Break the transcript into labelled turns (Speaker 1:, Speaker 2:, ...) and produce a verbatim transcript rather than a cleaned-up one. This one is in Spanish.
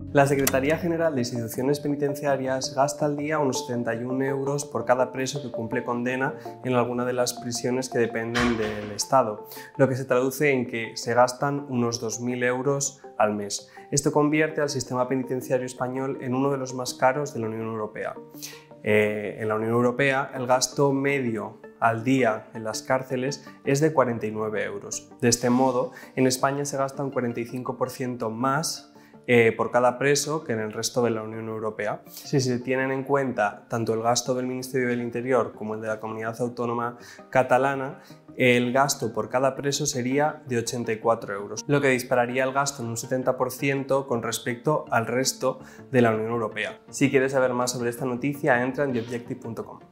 Speaker 1: La Secretaría General de Instituciones Penitenciarias gasta al día unos setenta y un euros por cada preso que cumple condena en alguna de las prisiones que dependen del Estado, lo que se traduce en que se gastan unos dos mil euros al mes. Esto convierte al sistema penitenciario español en uno de los más caros de la Unión Europea. Eh, en la Unión Europea, el gasto medio al día en las cárceles es de cuarenta y nueve euros. De este modo, en España se gasta un cuarenta y cinco por ciento más Eh, por cada preso que en el resto de la Unión Europea. Si se tienen en cuenta tanto el gasto del Ministerio del Interior como el de la Comunidad Autónoma Catalana, el gasto por cada preso sería de ochenta y cuatro euros, lo que dispararía el gasto en un setenta por ciento con respecto al resto de la Unión Europea. Si quieres saber más sobre esta noticia, entra en the objective punto com.